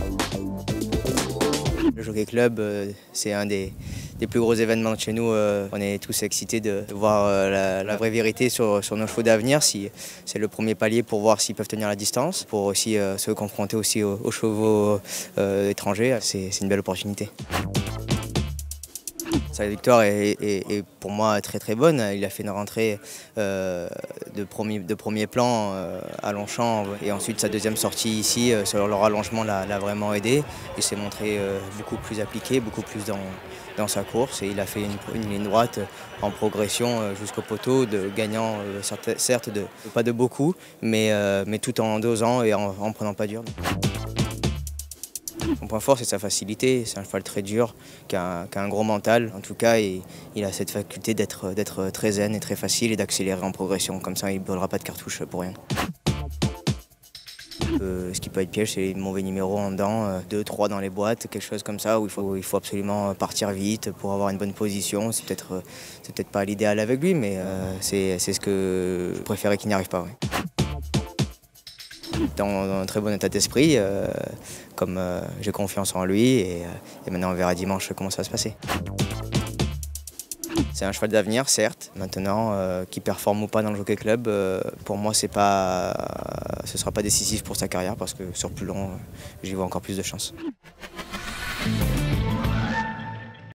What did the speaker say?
Le Jockey Club, c'est un des plus gros événements de chez nous. On est tous excités de voir la vraie vérité sur nos chevaux d'avenir. Si c'est le premier palier pour voir s'ils peuvent tenir la distance, pour aussi se confronter aussi aux chevaux étrangers. C'est une belle opportunité. Sa victoire est pour moi très très bonne. Il a fait une rentrée de premier plan à Longchamp et ensuite sa deuxième sortie ici sur le rallongement l'a vraiment aidé. Il s'est montré beaucoup plus appliqué, beaucoup plus dans sa course et il a fait une ligne droite en progression jusqu'au poteau, gagnant certes pas de beaucoup, mais tout en dosant et en prenant pas dur. Son point fort, c'est sa facilité. C'est un cheval très dur, qui a un gros mental. En tout cas, il a cette faculté d'être très zen et très facile et d'accélérer en progression. Comme ça, il ne brûlera pas de cartouche pour rien. Ce qui peut être piège, c'est les mauvais numéros en dedans, 2-3 dans les boîtes, quelque chose comme ça, où il faut absolument partir vite pour avoir une bonne position. C'est peut-être pas l'idéal avec lui, mais c'est ce que je préférais qu'il n'y arrive pas. Ouais. Dans un très bon état d'esprit, comme j'ai confiance en lui et maintenant on verra dimanche comment ça va se passer. C'est un cheval d'avenir, certes. Maintenant, qu'il performe ou pas dans le Jockey Club, pour moi ce sera pas décisif pour sa carrière parce que sur plus long, j'y vois encore plus de chance.